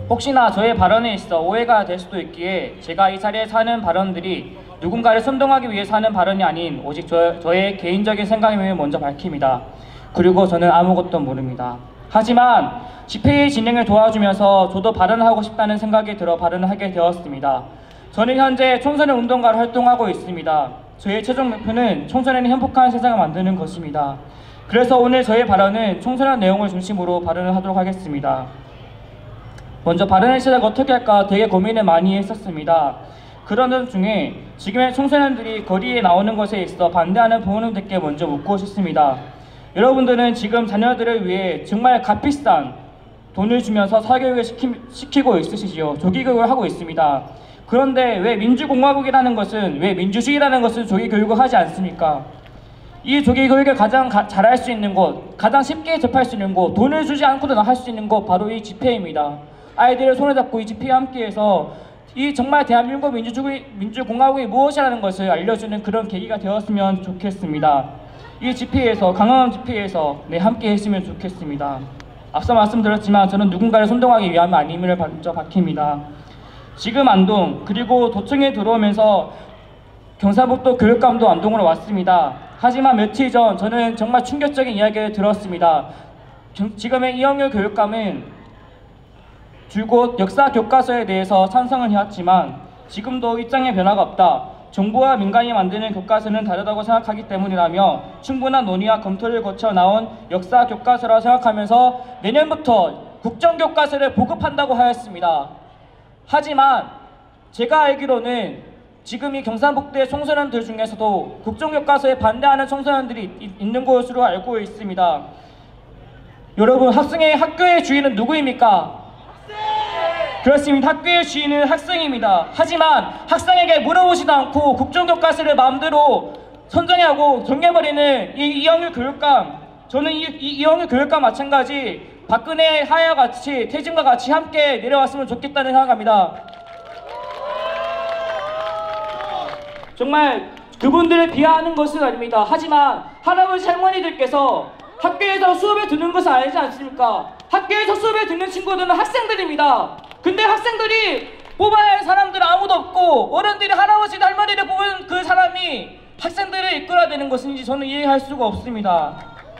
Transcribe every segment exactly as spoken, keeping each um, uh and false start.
혹시나 저의 발언에 있어 오해가 될 수도 있기에 제가 이 자리에서 하는 발언들이 누군가를 선동하기 위해서 하는 발언이 아닌 오직 저, 저의 개인적인 생각임을 먼저 밝힙니다. 그리고 저는 아무것도 모릅니다. 하지만 집회의 진행을 도와주면서 저도 발언을 하고 싶다는 생각이 들어 발언을 하게 되었습니다. 저는 현재 청소년 운동가로 활동하고 있습니다. 저의 최종 목표는 청소년이 행복한 세상을 만드는 것입니다. 그래서 오늘 저의 발언은 청소년 내용을 중심으로 발언을 하도록 하겠습니다. 먼저 발언의 시작 어떻게 할까 되게 고민을 많이 했었습니다. 그러는 중에 지금의 청소년들이 거리에 나오는 것에 있어 반대하는 부모님들께 먼저 묻고 싶습니다. 여러분들은 지금 자녀들을 위해 정말 값비싼 돈을 주면서 사교육을 시키, 시키고 있으시지요. 조기교육을 하고 있습니다. 그런데 왜 민주공화국이라는 것은, 왜 민주주의라는 것은 조기교육을 하지 않습니까? 이 조기교육을 가장 가, 잘할 수 있는 곳, 가장 쉽게 접할 수 있는 곳, 돈을 주지 않고도 할 수 있는 곳, 바로 이 집회입니다. 아이들의 손을 잡고 이 집회에 함께해서 이 정말 대한민국 민주주의, 민주공화국이 무엇이라는 것을 알려주는 그런 계기가 되었으면 좋겠습니다. 이 집회에서, 강화문 집회에서 네, 함께 했으면 좋겠습니다. 앞서 말씀드렸지만 저는 누군가를 선동하기 위함이 아님을 먼저 밝힙니다. 지금 안동, 그리고 도청에 들어오면서 경상북도 교육감도 안동으로 왔습니다. 하지만 며칠 전 저는 정말 충격적인 이야기를 들었습니다. 지금의 이영렬 교육감은 줄곧 역사 교과서에 대해서 찬성을 해왔지만 지금도 입장에 변화가 없다. 정부와 민간이 만드는 교과서는 다르다고 생각하기 때문이라며 충분한 논의와 검토를 거쳐 나온 역사 교과서라 생각하면서 내년부터 국정교과서를 보급한다고 하였습니다. 하지만 제가 알기로는 지금 이 경상북도의 청소년들 중에서도 국정교과서에 반대하는 청소년들이 있는 것으로 알고 있습니다. 여러분, 학생의 학교의 주인은 누구입니까? 그렇습니다. 학교의 주인은 학생입니다. 하지만 학생에게 물어보지도 않고 국정교과서를 마음대로 선정하고 정해버리는 이 이영렬 교육감, 저는 이, 이 이영렬 교육감 마찬가지 박근혜 하야와 같이 퇴진과 같이 함께 내려왔으면 좋겠다는 생각합니다. 정말 그분들을 비하하는 것은 아닙니다. 하지만 할아버지 할머니들께서 학교에서 수업에 듣는 것은 아니지 않습니까? 학교에서 수업에 듣는 친구들은 학생들입니다. 근데 학생들이 뽑아야 할 사람들은 아무도 없고 어른들이 할아버지 할머니를 뽑은 그 사람이 학생들을 이끌어야 되는 것인지 저는 이해할 수가 없습니다.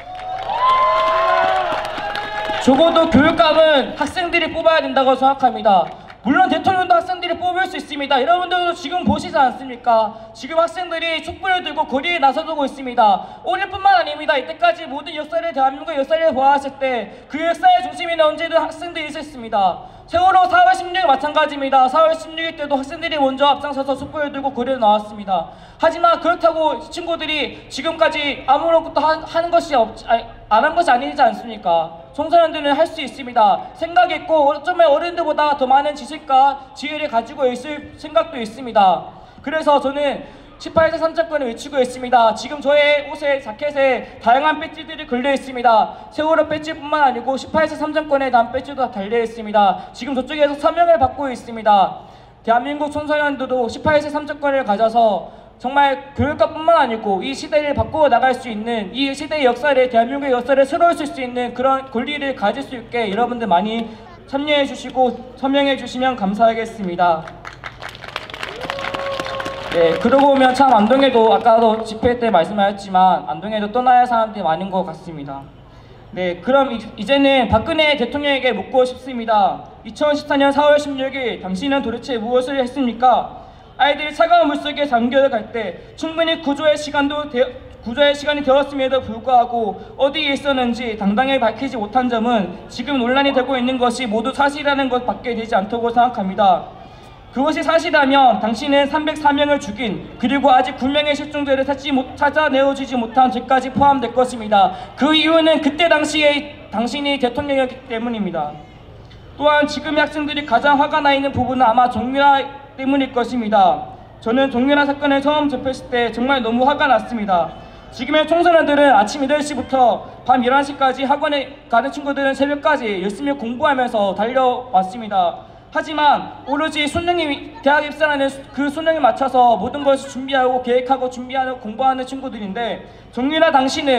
적어도 교육감은 학생들이 뽑아야 된다고 생각합니다. 물론 대통령도 학생들이 뽑을 수 있습니다. 여러분들도 지금 보시지 않습니까? 지금 학생들이 촛불을 들고 거리에 나서고 있습니다. 오늘뿐만 아닙니다. 이때까지 모든 역사를, 대한민국의 역사를 보았을 때 그 역사의 중심에는 언제든 학생들이 있었습니다. 세월호 사월 십육일 마찬가지입니다. 사월 십육일 때도 학생들이 먼저 앞장서서 촛불을 들고 거리에 나왔습니다. 하지만 그렇다고 친구들이 지금까지 아무것도 하는 것이 없, 안 한 것이 아니지 않습니까? 청소년들은 할 수 있습니다. 생각이 있고 어쩌면 어른들보다 더 많은 지식과 지혜를 가지고 있을 생각도 있습니다. 그래서 저는 십팔 세 삼정권을 외치고 있습니다. 지금 저의 옷에, 자켓에 다양한 배지들이 걸려 있습니다. 세월호 배지뿐만 아니고 십팔 세 삼정권에 대한 배지도 달려 있습니다. 지금 저쪽에서 서명을 받고 있습니다. 대한민국 청소년들도 십팔 세 삼정권을 가져서 정말 교육과뿐만 아니고 이 시대를 바꾸어 나갈 수 있는, 이 시대의 역사를, 대한민국의 역사를 새로울 수 있는 그런 권리를 가질 수 있게 여러분들 많이 참여해 주시고 서명해 주시면 감사하겠습니다. 네, 그러고 보면 참 안동에도 아까도 집회 때 말씀하셨지만 안동에도 떠나야 할 사람들이 많은 것 같습니다. 네, 그럼 이제는 박근혜 대통령에게 묻고 싶습니다. 이천십사년 사월 십육일 당신은 도대체 무엇을 했습니까? 아이들이 차가운 물속에 잠겨갈 때 충분히 구조의 시간도 되, 구조의 시간이 되었음에도 불구하고 어디에 있었는지 당당히 밝히지 못한 점은 지금 논란이 되고 있는 것이 모두 사실이라는 것밖에 되지 않다고 생각합니다. 그것이 사실이라면 당신은 삼백사 명을 죽인, 그리고 아직 구 명의 실종자를 찾지 못, 찾아내어주지 못한 죄까지 포함될 것입니다. 그 이유는 그때 당시에 당신이 대통령이었기 때문입니다. 또한 지금의 학생들이 가장 화가 나 있는 부분은 아마 정유라 때문일 것입니다. 저는 정유라 사건을 처음 접했을 때 정말 너무 화가 났습니다. 지금의 청소년들은 아침 여덟 시부터 밤 열한 시까지 학원에 가는 친구들은 새벽까지 열심히 공부하면서 달려왔습니다. 하지만 오로지 수능이 대학 입사하는 그 수능에 맞춰서 모든 것을 준비하고 계획하고 준비하는 공부하는 친구들인데 정유라 당시는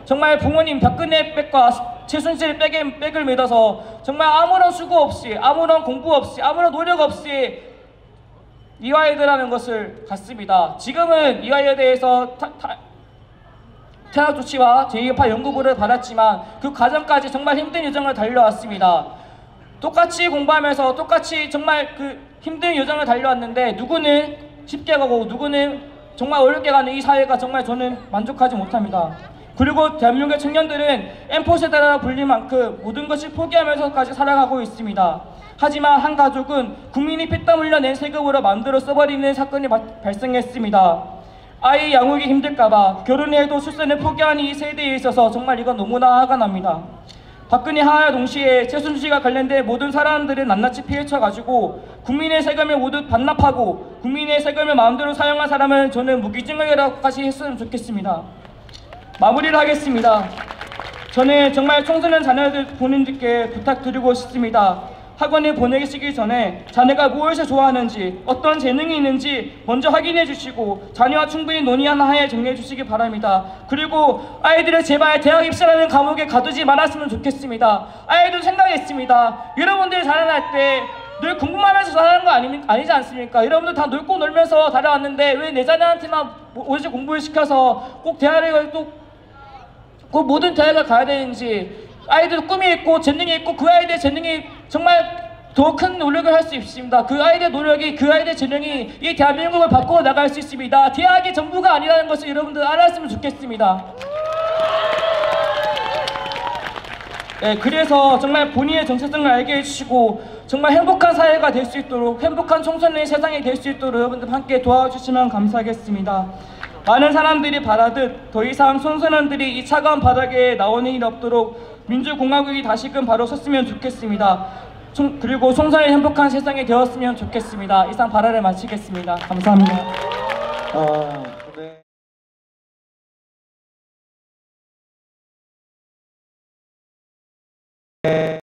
정말 부모님 박근혜 백과 최순실 백에 백을 믿어서 정말 아무런 수고 없이, 아무런 공부 없이, 아무런 노력 없이 이화여대라는 것을 갔습니다. 지금은 이화여대에서 타, 타, 퇴학 조치와 제이 파 연구부를 받았지만 그 과정까지 정말 힘든 여정을 달려왔습니다. 똑같이 공부하면서 똑같이 정말 그 힘든 여정을 달려왔는데 누구는 쉽게 가고 누구는 정말 어렵게 가는 이 사회가 정말 저는 만족하지 못합니다. 그리고 대한민국의 청년들은 엠포 세대라 불릴 만큼 모든 것을 포기하면서까지 살아가고 있습니다. 하지만 한 가족은 국민이 피땀 흘려 낸 세금으로 만들어 써버리는 사건이 바, 발생했습니다. 아이 양육이 힘들까봐 결혼해도 출산을 포기하는 이 세대에 있어서 정말 이건 너무나 화가 납니다. 박근혜 하하와 동시에 최순실과 관련된 모든 사람들을 낱낱이 피해쳐가지고 국민의 세금을 모두 반납하고 국민의 세금을 마음대로 사용한 사람은 저는 무기징역이라고까지 했으면 좋겠습니다. 마무리를 하겠습니다. 저는 정말 청소년 자녀들 부모님들께 부탁드리고 싶습니다. 학원에 보내시기 전에 자녀가 무엇을 좋아하는지, 어떤 재능이 있는지 먼저 확인해 주시고 자녀와 충분히 논의한 하에 정리해 주시기 바랍니다. 그리고 아이들을 제발 대학 입시라는 감옥에 가두지 말았으면 좋겠습니다. 아이들 생각했습니다. 여러분들 자라날 때 늘 궁금하면서 자라는 거 아니, 아니지 않습니까? 여러분들 다 놀고 놀면서 자라왔는데 왜 내 자녀한테만 오직 공부를 시켜서 꼭 대학을 또 꼭 모든 대학을 가야 되는지, 아이들 꿈이 있고 재능이 있고 그 아이들의 재능이 정말 더 큰 노력을 할 수 있습니다. 그 아이들의 노력이, 그 아이들의 재능이 이 대한민국을 바꾸어 나갈 수 있습니다. 대학이 전부가 아니라는 것을 여러분들 알았으면 좋겠습니다. 네, 그래서 정말 본인의 정체성을 알게 해주시고 정말 행복한 사회가 될 수 있도록, 행복한 청소년의 세상이 될 수 있도록 여러분들 함께 도와주시면 감사하겠습니다. 많은 사람들이 바라듯 더 이상 청소년들이 이 차가운 바닥에 나오는 일이 없도록 민주공화국이 다시금 바로 섰으면 좋겠습니다. 총, 그리고 청소년이 행복한 세상이 되었으면 좋겠습니다. 이상 발언을 마치겠습니다. 감사합니다. 아, 네.